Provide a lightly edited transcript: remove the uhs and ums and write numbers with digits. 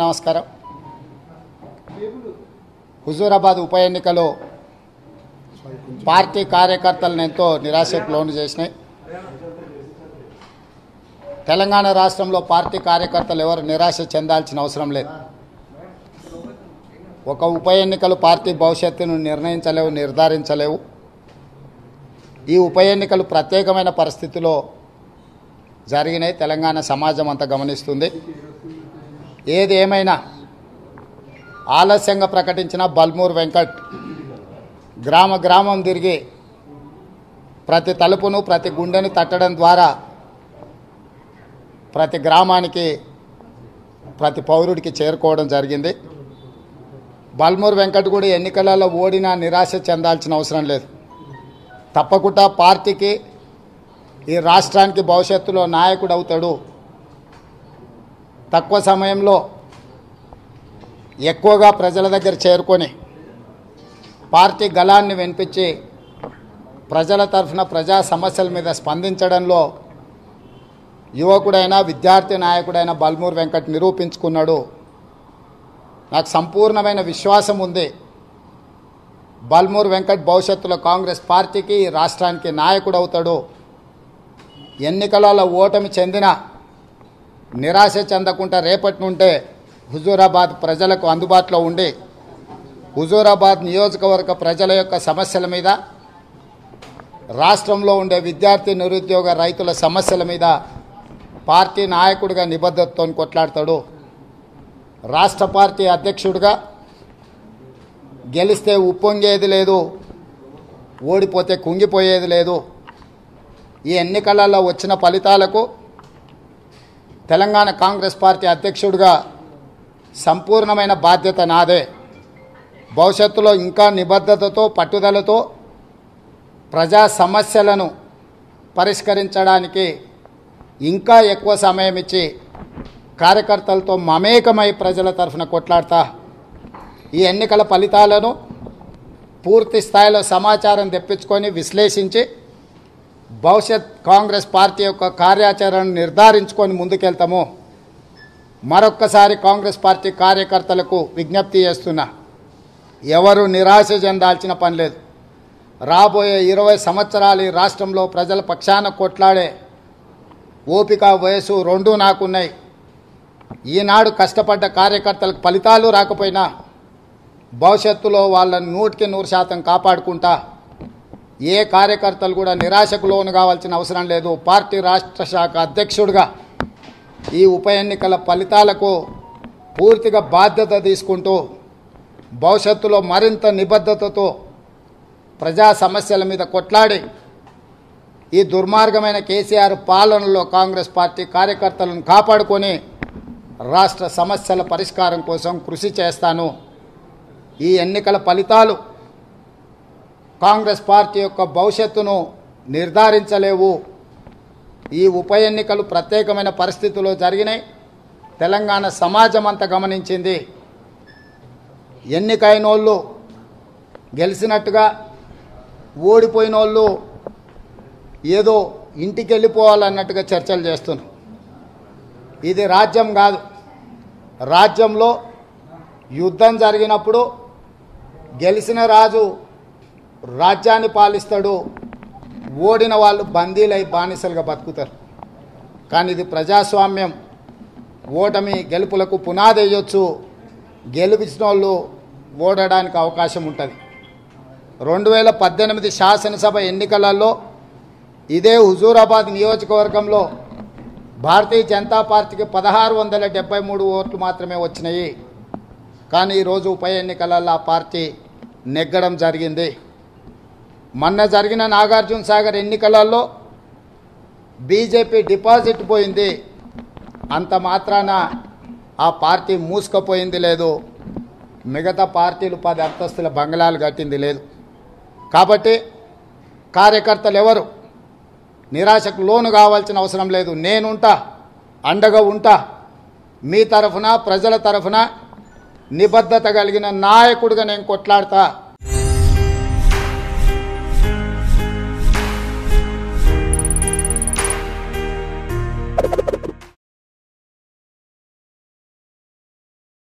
నమస్కారం. హుజూరాబాద్ ఉప ఎన్నికలో పార్టీ కార్యకర్తలను ఎంతో నిరాశకు లోను చేసినాయి. తెలంగాణ రాష్ట్రంలో పార్టీ కార్యకర్తలు ఎవరు నిరాశ చెందాల్సిన అవసరం లేదు. ఒక ఉప ఎన్నికలు పార్టీ భవిష్యత్తును నిర్ణయించలేవు, నిర్ధారించలేవు. ఈ ఉప ఎన్నికలు ప్రత్యేకమైన పరిస్థితిలో జరిగినాయి. తెలంగాణ సమాజం అంతా గమనిస్తుంది. ఏది ఏమైనా ఆలస్యంగా ప్రకటించిన బల్మూర్ వెంకట్ గ్రామం తిరిగి ప్రతి తలుపును ప్రతి గుండెను తట్టడం ద్వారా ప్రతి గ్రామానికి ప్రతి పౌరుడికి చేరుకోవడం జరిగింది. బల్మూర్ వెంకట్ కూడా ఎన్నికలలో ఓడినా నిరాశ చెందాల్సిన అవసరం లేదు. తప్పకుండా పార్టీకి ఈ రాష్ట్రానికి భవిష్యత్తులో నాయకుడు అవుతాడు. తక్కువ సమయంలో ఎక్కువగా ప్రజల దగ్గర చేరుకొని పార్టీ గళాన్ని వినిపించి ప్రజల తరఫున ప్రజా సమస్యల మీద స్పందించడంలో యువకుడైన విద్యార్థి నాయకుడైన బల్మూర్ వెంకట్ నిరూపించుకున్నాడు. నాకు సంపూర్ణమైన విశ్వాసం ఉంది. బల్మూర్ వెంకట్ భవిష్యత్తులో కాంగ్రెస్ పార్టీకి రాష్ట్రానికి నాయకుడు అవుతాడు. ఎన్నికలలో ఓటమి చెందిన నిరాశ చెందకుండా రేపటి నుండే హుజూరాబాద్ ప్రజలకు అందుబాటులో ఉండి హుజూరాబాద్ నియోజకవర్గ ప్రజల యొక్క సమస్యల మీద, రాష్ట్రంలో ఉండే విద్యార్థి నిరుద్యోగ రైతుల సమస్యల మీద పార్టీ నాయకుడిగా నిబద్ధతతో కొట్లాడతాడు. రాష్ట్ర పార్టీ అధ్యక్షుడిగా గెలిస్తే ఉప్పొంగేది లేదు, ఓడిపోతే కుంగిపోయేది లేదు. ఈ ఎన్నికలలో వచ్చిన ఫలితాలకు తెలంగాణ కాంగ్రెస్ పార్టీ అధ్యక్షుడిగా సంపూర్ణమైన బాధ్యత నాదే. భవిష్యత్తులో ఇంకా నిబద్ధతతో పట్టుదలతో ప్రజా సమస్యలను పరిష్కరించడానికి ఇంకా ఎక్కువ సమయం ఇచ్చి కార్యకర్తలతో మమేకమై ప్రజల తరఫున కొట్లాడతా. ఈ ఎన్నికల ఫలితాలను పూర్తి స్థాయిలో సమాచారం తెప్పించుకొని విశ్లేషించి భవిష్యత్ కాంగ్రెస్ పార్టీ యొక్క కార్యాచరణను నిర్ధారించుకొని ముందుకెళ్తాము. మరొక్కసారి కాంగ్రెస్ పార్టీ కార్యకర్తలకు విజ్ఞప్తి చేస్తున్నా, ఎవరు నిరాశ చెందాల్సిన పని లేదు. రాబోయే 20 సంవత్సరాలు ఈ రాష్ట్రంలో ప్రజల పక్షాన కొట్లాడే ఓపిక, వయసు రెండూ నాకున్నాయి. ఈనాడు కష్టపడ్డ కార్యకర్తలకు ఫలితాలు రాకపోయినా భవిష్యత్తులో వాళ్ళని 100% కాపాడుకుంటా. ఏ కార్యకర్తలు కూడా నిరాశకు లోను కావాల్సిన అవసరం లేదు. పార్టీ రాష్ట్ర శాఖ అధ్యక్షుడిగా ఈ ఉప ఎన్నికల ఫలితాలకు పూర్తిగా బాధ్యత తీసుకుంటూ భవిష్యత్తులో మరింత నిబద్ధతతో ప్రజా సమస్యల మీద కొట్లాడి ఈ దుర్మార్గమైన కేసీఆర్ పాలనలో కాంగ్రెస్ పార్టీ కార్యకర్తలను కాపాడుకొని రాష్ట్ర సమస్యల పరిష్కారం కోసం కృషి చేస్తాను. ఈ ఎన్నికల ఫలితాలు కాంగ్రెస్ పార్టీ యొక్క భవిష్యత్తును నిర్ధారించలేవు. ఈ ఉప ఎన్నికలు ప్రత్యేకమైన పరిస్థితుల్లో జరిగినాయి. తెలంగాణ సమాజం అంతా గమనించింది. ఎన్నికైన వాళ్ళు గెలిచినట్టుగా, ఓడిపోయిన వాళ్ళు ఏదో ఇంటికి వెళ్ళిపోవాలన్నట్టుగా చర్చలు చేస్తున్నారు. ఇది రాజ్యం కాదు. రాజ్యంలో యుద్ధం జరిగినప్పుడు గెలిచిన రాజు రాజ్యాన్ని పాలిస్తాడు, ఓడిన వాళ్ళు బందీలై బానిసలుగా బతుకుతారు. కానీ ఇది ప్రజాస్వామ్యం. ఓటమి గెలుపులకు పునాది వేయొచ్చు. గెలిపించిన వాళ్ళు ఓడడానికి అవకాశం ఉంటుంది. 2018 శాసనసభ ఎన్నికలలో ఇదే హుజూరాబాద్ నియోజకవర్గంలో భారతీయ జనతా పార్టీకి 1673 ఓట్లు మాత్రమే వచ్చినాయి. కానీ ఈరోజు ఉప ఎన్నికలలో ఆ పార్టీ నెగ్గడం జరిగింది. మొన్న జరిగిన నాగార్జున సాగర్ ఎన్నికలలో బీజేపీ డిపాజిట్ పోయింది. అంత మాత్రాన ఆ పార్టీ మూసుకుపోయింది లేదు. మిగతా పార్టీలు 10 అంతస్తుల బంగ్లాలు కట్టింది లేదు. కాబట్టి కార్యకర్తలు ఎవరు నిరాశకు లోను కావాల్సిన అవసరం లేదు. నేనుంటా, అండగా ఉంటా. మీ తరఫున, ప్రజల తరఫున నిబద్ధత కలిగిన నాయకుడిగా నేను కొట్లాడతా.